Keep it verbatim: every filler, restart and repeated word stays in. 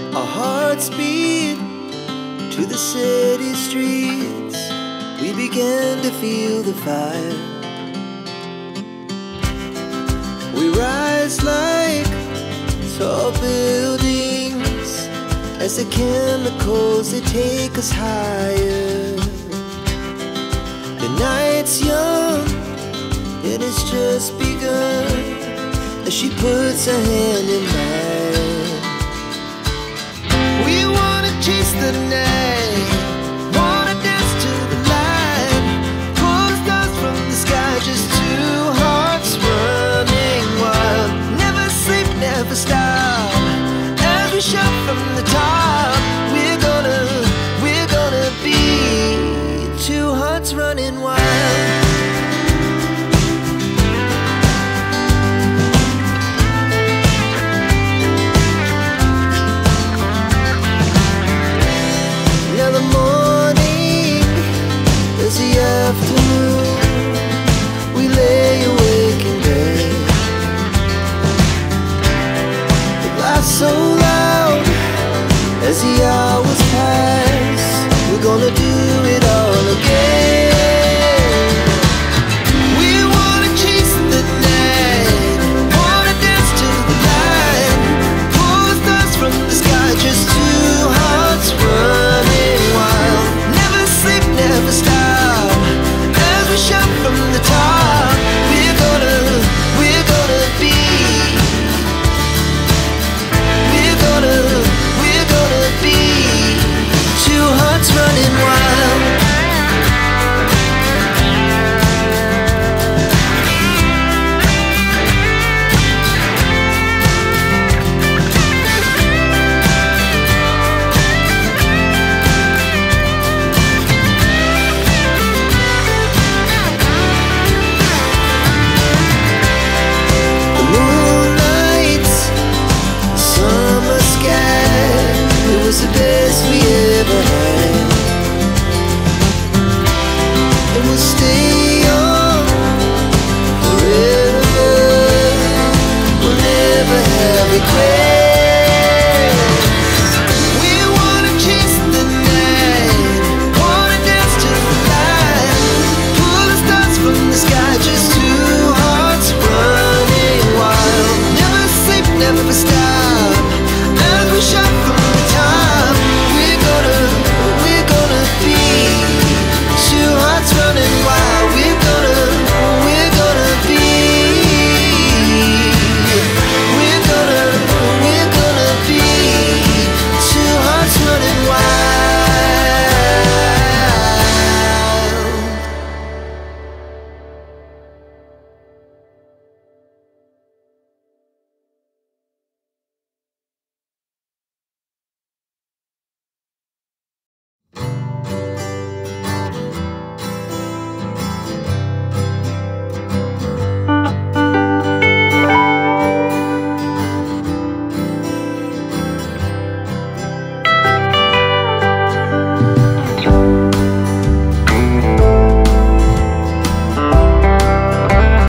Our hearts beat to the city streets. We began to feel the fire. We rise like tall buildings as the chemicals, they take us higher. The night's young, it has just begun, as she puts her hand in mine. We wanna chase the night, wanna dance to the light, pull the stars from the sky, just two hearts running wild. Never sleep, never stop, as we shout from the top. We're gonna, we're gonna be two hearts running wild. Now the morning is the afternoon. We lay awake in bed. The laughs so loud as the hours pass. We're gonna do